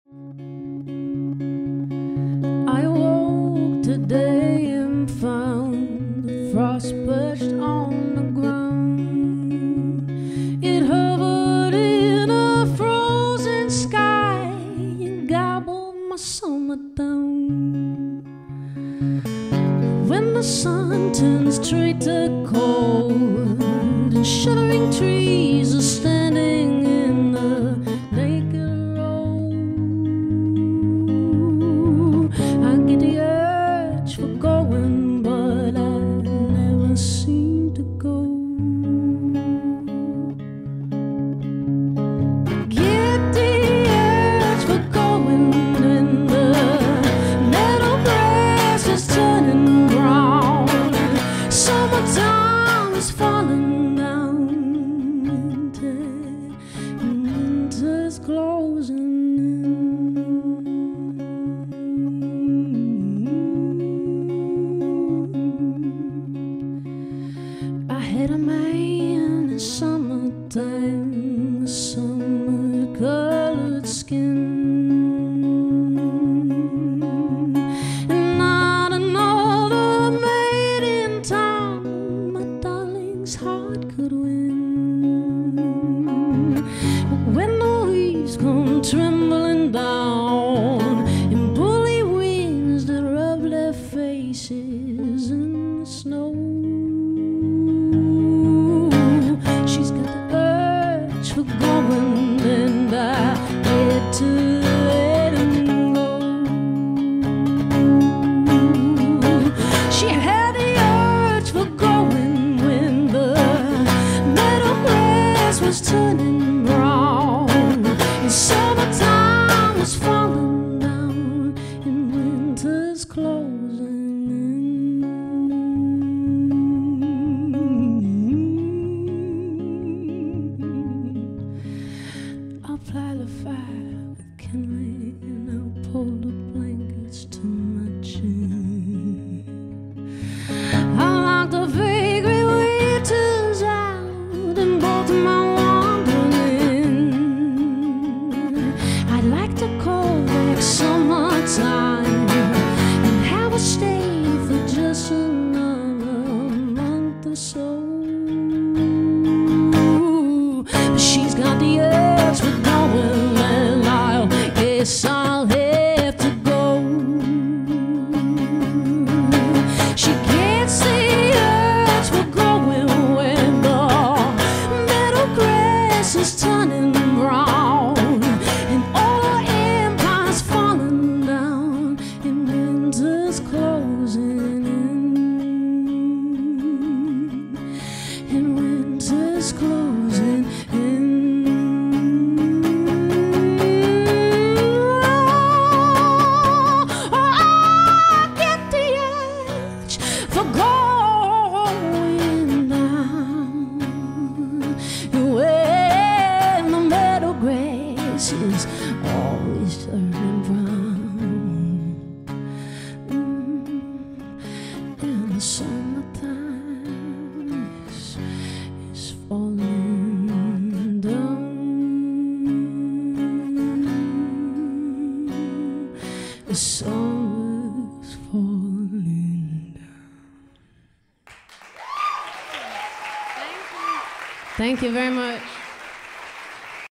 I woke today and found the frost perched on the ground. It hovered in a frozen sky and gobbled my summer down. When the sun turns straight to cold and shuddering trees are standing in the naked road, I get the urge for going, but I never seem to go. Get the urge for going when the meadow grass is turning brown. Summertime is falling down, winter's closing in. I had a man in summertime with summer-colored skin, and not another maid in town my darling's heart could win. But when the leaves come trembling down and bully winds that rub their faces in the snow, she's got the urge for going, and I hate to let him go. She had the urge for going when the meadow grass was turning brown, and summertime was falling down, and winter's closing in. I'll apply the fire with kindling, and I'll pull the blankets to my chin. I like the vagrant winters out and both my wandering. I'd like to call back summertime and have a stay for just another month or so. But she's got the urge for going, and I'll guess I'll have to go. She gets the urge for going when the meadow grass is turning brown, and all her empire's falling down, and winter's closing in, and winter's closing in. Oh, I get the urge for going down when the meadow grass is always turning brown, and the summertime is falling down. The summer's falling down. Thank you very much.